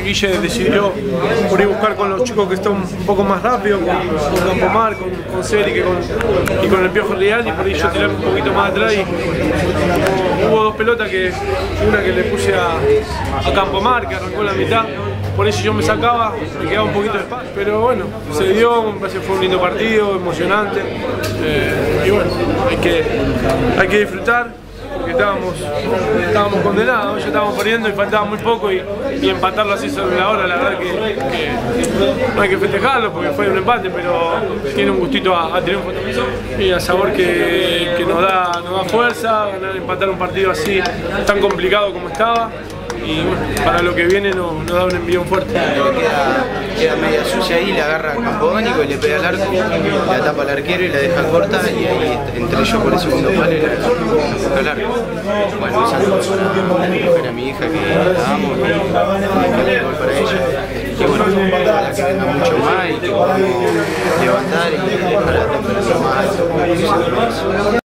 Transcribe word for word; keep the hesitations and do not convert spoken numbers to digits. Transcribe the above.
Guille decidió por ir buscar con los chicos que están un poco más rápidos, con, con Campomar, con, con Celi que con, y con el Piojo Real, y por ahí yo tirar un poquito más atrás y hubo, hubo dos pelotas, que una que le puse a, a Campomar, que arrancó la mitad, por eso yo me sacaba, me quedaba un poquito de espacio, pero bueno, se dio, me parece que fue un lindo partido, emocionante, eh, y bueno, hay que, hay que disfrutar. Porque estábamos, estábamos condenados, ya estábamos perdiendo y faltaba muy poco, y, y empatarlo así sobre la hora, la verdad que, que no hay que festejarlo porque fue un empate, pero tiene un gustito a, a triunfo y a sabor que, que nos, da, nos da fuerza, ganar, empatar un partido así tan complicado como estaba. Y bueno, para lo que viene nos, nos da un envío fuerte. Queda, queda media sucia ahí, le agarra a Campodónico y le pega al arco, la tapa al arquero y la deja corta, y ahí entre ellos por el segundo palo y la deja al arco. Bueno, un saludo para mi mujer, a mi hija, que la amo, y un gol para ella. Y bueno, ojalá que venga mucho más y que podamos levantar y dejar la temperatura más alta.